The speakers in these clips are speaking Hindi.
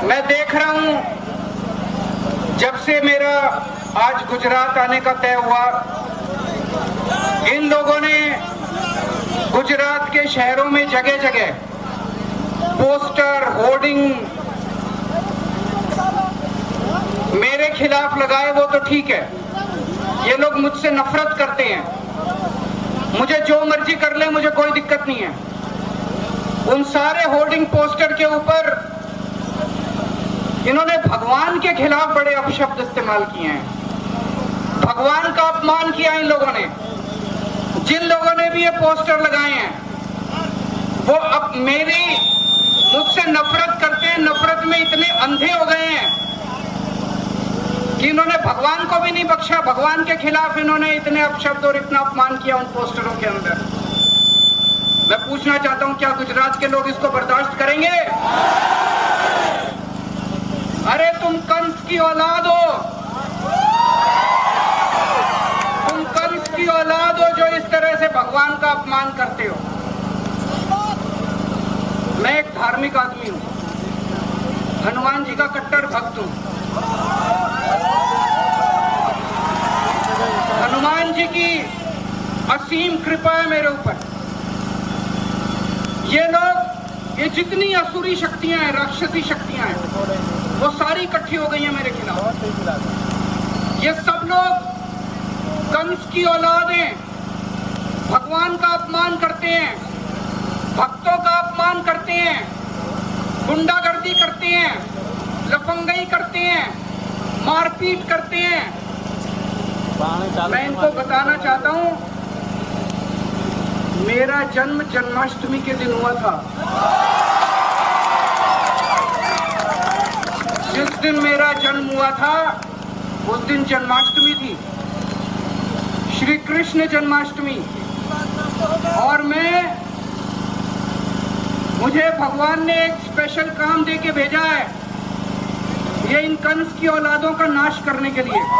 मैं देख रहा हूं जब से मेरा आज गुजरात आने का तय हुआ, इन लोगों ने गुजरात के शहरों में जगह जगह पोस्टर, होर्डिंग मेरे खिलाफ लगाए। वो तो ठीक है, ये लोग मुझसे नफरत करते हैं, मुझे जो मर्जी कर ले, मुझे कोई दिक्कत नहीं है। उन सारे होर्डिंग पोस्टर के ऊपर इन्होंने भगवान के खिलाफ बड़े अपशब्द इस्तेमाल किए हैं। भगवान का अपमान किया इन लोगों ने। जिन लोगों ने भी ये पोस्टर लगाए हैं वो अब मुझसे नफरत करते हैं। नफरत में इतने अंधे हो गए हैं कि इन्होंने भगवान को भी नहीं बख्शा। भगवान के खिलाफ इन्होंने इतने अपशब्द और इतना अपमान किया उन पोस्टरों के अंदर। मैं पूछना चाहता हूं, क्या गुजरात के लोग इसको बर्दाश्त करेंगे? अरे तुम कंस की औलाद हो, तुम कंस की औलाद हो जो इस तरह से भगवान का अपमान करते हो। मैं एक धार्मिक आदमी हूं, हनुमान जी का कट्टर भक्त हूं। हनुमान जी की असीम कृपा है मेरे ऊपर। ये लोग, ये जितनी असुरी शक्तियां हैं, राक्षसी शक्तियां हैं, वो सारी इकट्ठी हो गई हैं मेरे खिलाफ। ये सब लोग कंस की औलाद हैं, भगवान का अपमान करते हैं, भक्तों का अपमान करते हैं, गुंडागर्दी करते हैं, लफंगई करते हैं, मारपीट करते हैं। मैं इनको बताना चाहता हूं, मेरा जन्म जन्माष्टमी के दिन हुआ था। जिस दिन मेरा जन्म हुआ था उस दिन जन्माष्टमी थी, श्री कृष्ण जन्माष्टमी। और मुझे भगवान ने एक स्पेशल काम दे के भेजा है, ये इन कंस की औलादों का नाश करने के लिए,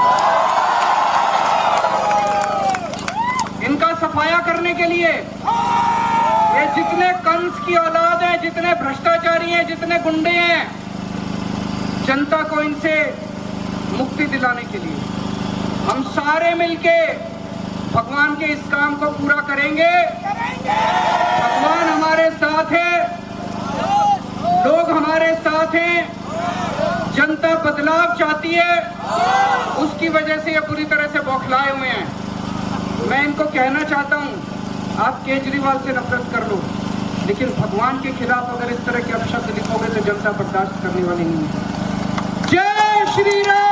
इनका सफाया करने के लिए। ये जितने कंस की औलाद हैं, जितने भ्रष्टाचारी हैं, जितने गुंडे हैं, जनता को इनसे मुक्ति दिलाने के लिए हम सारे मिलके भगवान के इस काम को पूरा करेंगे। भगवान हमारे साथ है, लोग हमारे साथ हैं, जनता बदलाव चाहती है, उसकी वजह से ये पूरी तरह से बौखलाए हुए हैं। मैं इनको कहना चाहता हूं, आप केजरीवाल से नफरत कर लो, लेकिन भगवान के खिलाफ अगर इस तरह के अपशब्द लिखोगे तो जनता बर्दाश्त करने वाली नहीं है। जय श्री राम।